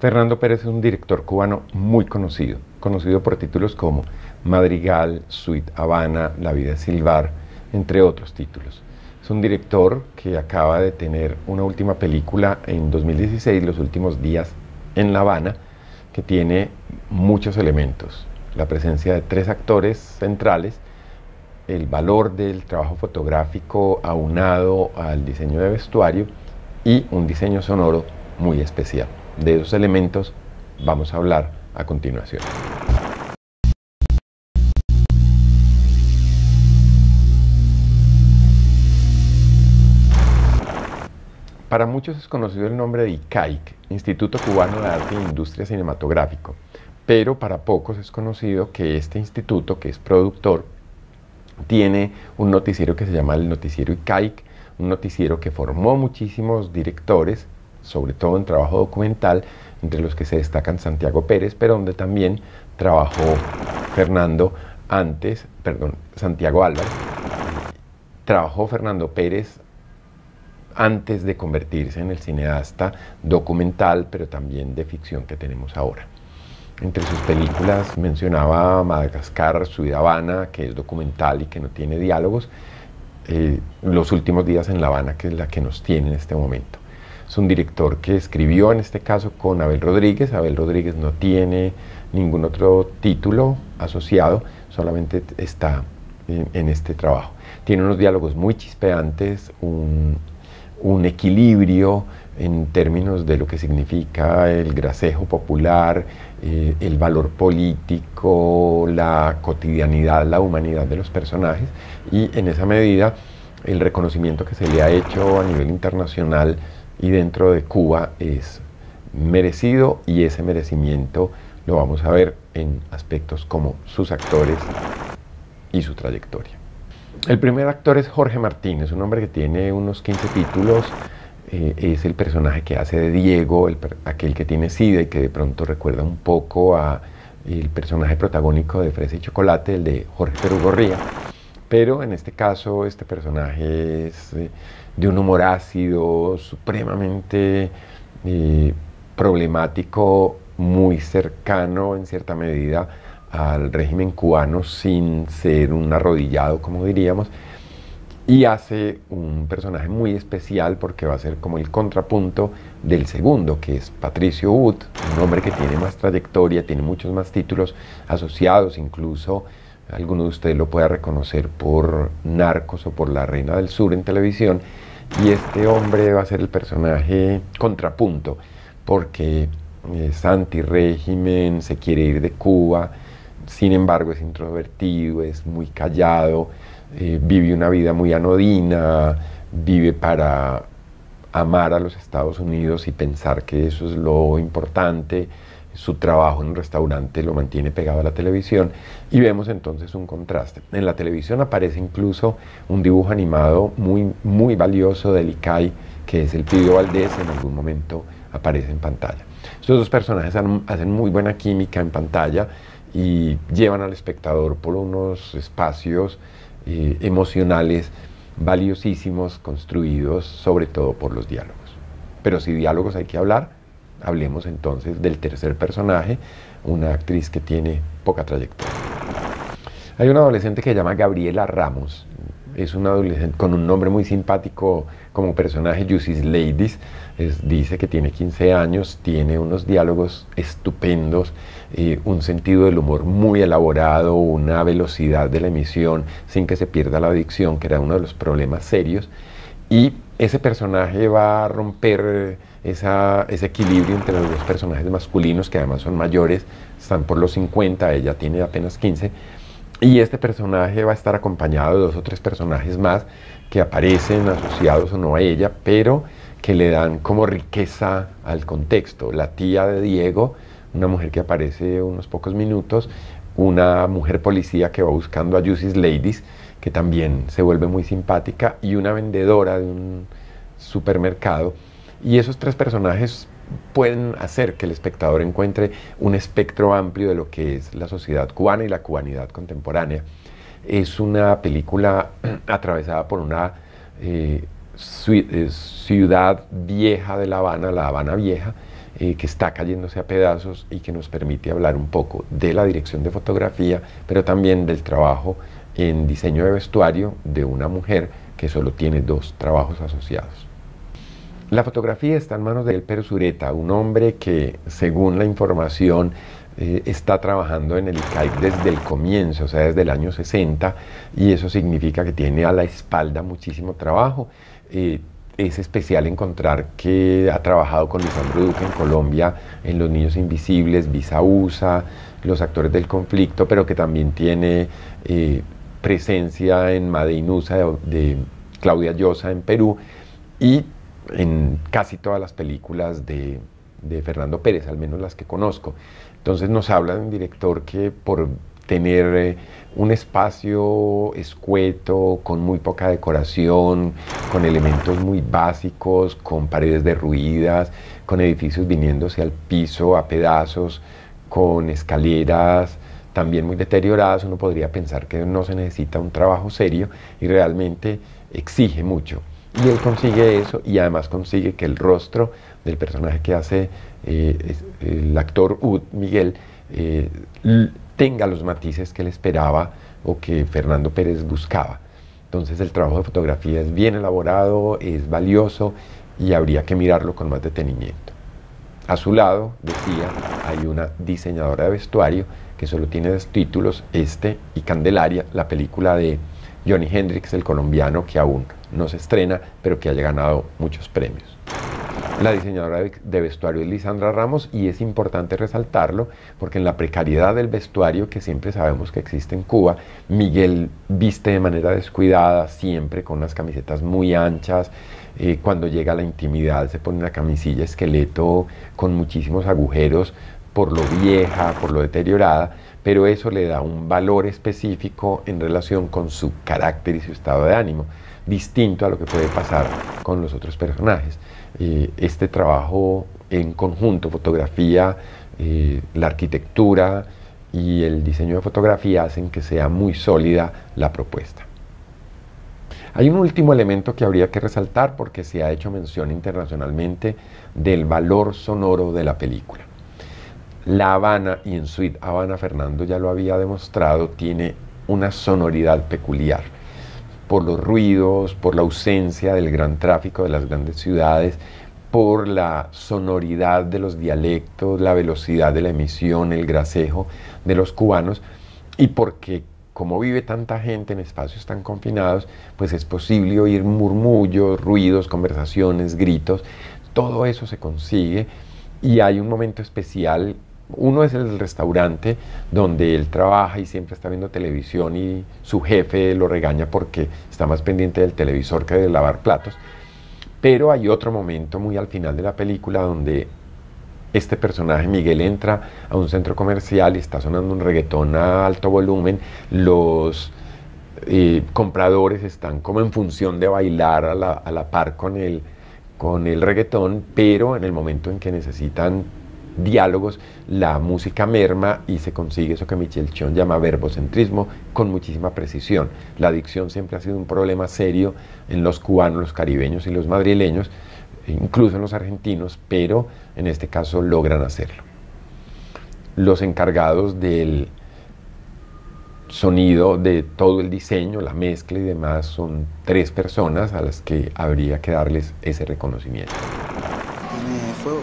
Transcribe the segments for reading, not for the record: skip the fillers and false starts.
Fernando Pérez es un director cubano muy conocido, conocido por títulos como Madrigal, Suite Habana, La vida de Silvar, entre otros títulos. Es un director que acaba de tener una última película en 2016, Los últimos días en La Habana, que tiene muchos elementos. La presencia de 3 actores centrales, el valor del trabajo fotográfico aunado al diseño de vestuario y un diseño sonoro muy especial. De esos elementos vamos a hablar a continuación. Para muchos es conocido el nombre de ICAIC, Instituto Cubano de Arte e Industria Cinematográfico, pero para pocos es conocido que este instituto, que es productor, tiene un noticiero que se llama el Noticiero ICAIC, un noticiero que formó muchísimos directores, sobre todo en trabajo documental, entre los que se destacan Santiago Pérez, pero donde también trabajó Santiago Álvarez. Trabajó Fernando Pérez antes de convertirse en el cineasta documental, pero también de ficción que tenemos ahora. Entre sus películas mencionaba Madagascar, Suite Habana, que es documental y que no tiene diálogos, Los últimos días en La Habana, que es la que nos tiene en este momento. Es un director que escribió en este caso con Abel Rodríguez. Abel Rodríguez no tiene ningún otro título asociado, solamente está en este trabajo. Tiene unos diálogos muy chispeantes, un equilibrio en términos de lo que significa el gracejo popular, el valor político, la cotidianidad, la humanidad de los personajes, y en esa medida el reconocimiento que se le ha hecho a nivel internacional y dentro de Cuba es merecido, y ese merecimiento lo vamos a ver en aspectos como sus actores y su trayectoria. El primer actor es Jorge Martínez, un hombre que tiene unos 15 títulos, es el personaje que hace de Diego, aquel que tiene SIDA y que de pronto recuerda un poco a el personaje protagónico de Fresa y Chocolate, el de Jorge Perugorría, pero en este caso este personaje es de un humor ácido, supremamente problemático, muy cercano en cierta medida al régimen cubano sin ser un arrodillado, como diríamos, y hace un personaje muy especial porque va a ser como el contrapunto del segundo, que es Patricio Wood, un hombre que tiene más trayectoria, tiene muchos más títulos asociados, incluso alguno de ustedes lo pueda reconocer por Narcos o por La Reina del Sur en televisión, y este hombre va a ser el personaje contrapunto, porque es antirrégimen, se quiere ir de Cuba, sin embargo es introvertido, es muy callado, vive una vida muy anodina, vive para amar a los Estados Unidos y pensar que eso es lo importante. Su trabajo en un restaurante lo mantiene pegado a la televisión, y vemos entonces un contraste. En la televisión aparece incluso un dibujo animado muy valioso del ICAI, que es el Pío Valdés, en algún momento aparece en pantalla. Estos dos personajes hacen muy buena química en pantalla y llevan al espectador por unos espacios emocionales valiosísimos, construidos sobre todo por los diálogos. Pero si diálogos hay que hablar, hablemos entonces del tercer personaje, una actriz que tiene poca trayectoria. Hay una adolescente que se llama Gabriela Ramos, es una adolescente con un nombre muy simpático como personaje, Juicy's Ladies. Dice que tiene 15 años, tiene unos diálogos estupendos, un sentido del humor muy elaborado, una velocidad de la emisión sin que se pierda la dicción, que era uno de los problemas serios, y ese personaje va a romper ese equilibrio entre los dos personajes masculinos, que además son mayores, están por los 50, ella tiene apenas 15, y este personaje va a estar acompañado de 2 o 3 personajes más que aparecen asociados o no a ella, pero que le dan como riqueza al contexto. La tía de Diego, una mujer que aparece unos pocos minutos, una mujer policía que va buscando a Juicy's Ladies, que también se vuelve muy simpática, y una vendedora de un supermercado. Y esos 3 personajes pueden hacer que el espectador encuentre un espectro amplio de lo que es la sociedad cubana y la cubanidad contemporánea. Es una película atravesada por una ciudad vieja de La Habana Vieja, que está cayéndose a pedazos y que nos permite hablar un poco de la dirección de fotografía, pero también del trabajo en diseño de vestuario de una mujer que solo tiene 2 trabajos asociados. La fotografía está en manos de Elper Sureta, un hombre que, según la información, está trabajando en el ICAIC desde el comienzo, o sea, desde el año 60, y eso significa que tiene a la espalda muchísimo trabajo. Es especial encontrar que ha trabajado con Lisandro Duque en Colombia en Los Niños Invisibles, Visa USA, Los Actores del Conflicto, pero que también tiene presencia en Made in USA de Claudia Llosa en Perú y en casi todas las películas de Fernando Pérez, al menos las que conozco. Entonces nos habla de un director que por tener un espacio escueto, con muy poca decoración, con elementos muy básicos, con paredes derruidas, con edificios viniéndose al piso a pedazos, con escaleras también muy deterioradas, uno podría pensar que no se necesita un trabajo serio y realmente exige mucho. Y él consigue eso y además consigue que el rostro del personaje que hace el actor Miguel tenga los matices que él esperaba o que Fernando Pérez buscaba. Entonces el trabajo de fotografía es bien elaborado, es valioso y habría que mirarlo con más detenimiento. A su lado, decía, hay una diseñadora de vestuario que solo tiene 2 títulos, este y Candelaria, la película de Johnny Hendrix, el colombiano, que aún no se estrena, pero que haya ganado muchos premios. La diseñadora de vestuario es Lisandra Ramos y es importante resaltarlo porque en la precariedad del vestuario que siempre sabemos que existe en Cuba, Miguel viste de manera descuidada, siempre con unas camisetas muy anchas, cuando llega a la intimidad se pone una camisilla esqueleto con muchísimos agujeros por lo vieja, por lo deteriorada, pero eso le da un valor específico en relación con su carácter y su estado de ánimo, distinto a lo que puede pasar con los otros personajes. Este trabajo en conjunto, fotografía, la arquitectura y el diseño de fotografía hacen que sea muy sólida la propuesta. Hay un último elemento que habría que resaltar porque se ha hecho mención internacionalmente del valor sonoro de la película. La Habana, y en Sweet Habana Fernando ya lo había demostrado, tiene una sonoridad peculiar por los ruidos, por la ausencia del gran tráfico de las grandes ciudades, por la sonoridad de los dialectos, la velocidad de la emisión, el gracejo de los cubanos, y porque como vive tanta gente en espacios tan confinados, pues es posible oír murmullos, ruidos, conversaciones, gritos, todo eso se consigue y hay un momento especial. Uno es el restaurante donde él trabaja y siempre está viendo televisión y su jefe lo regaña porque está más pendiente del televisor que de lavar platos. Pero hay otro momento muy al final de la película donde este personaje, Miguel, entra a un centro comercial y está sonando un reggaetón a alto volumen. Los compradores están como en función de bailar a la par con el reggaetón, pero en el momento en que necesitan diálogos, la música merma y se consigue eso que Michel Chion llama verbocentrismo con muchísima precisión. La dicción siempre ha sido un problema serio en los cubanos, los caribeños y los madrileños, incluso en los argentinos, pero en este caso logran hacerlo. Los encargados del sonido, de todo el diseño, la mezcla y demás son 3 personas a las que habría que darles ese reconocimiento. ¿Tiene fuego?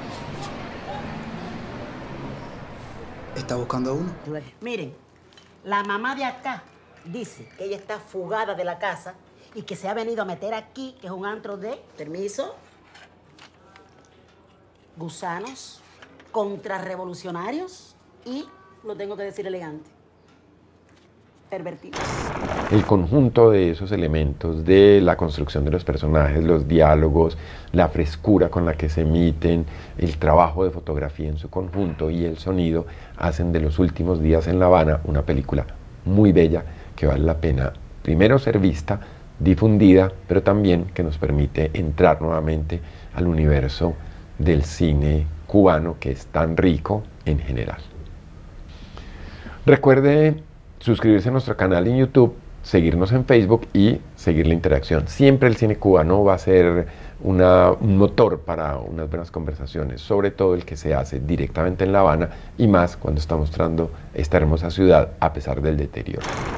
¿Está buscando a uno? Miren, la mamá de acá dice que ella está fugada de la casa y que se ha venido a meter aquí, que es un antro de, permiso, gusanos, contrarrevolucionarios y, lo tengo que decir elegante, pervertidos. El conjunto de esos elementos, de la construcción de los personajes, los diálogos, la frescura con la que se emiten, el trabajo de fotografía en su conjunto y el sonido, hacen de Los Últimos Días en La Habana una película muy bella que vale la pena primero ser vista, difundida, pero también que nos permite entrar nuevamente al universo del cine cubano que es tan rico en general. Recuerde suscribirse a nuestro canal en YouTube seguirnos en Facebook y seguir la interacción. Siempre el cine cubano va a ser un motor para unas buenas conversaciones, sobre todo el que se hace directamente en La Habana y más cuando está mostrando esta hermosa ciudad a pesar del deterioro.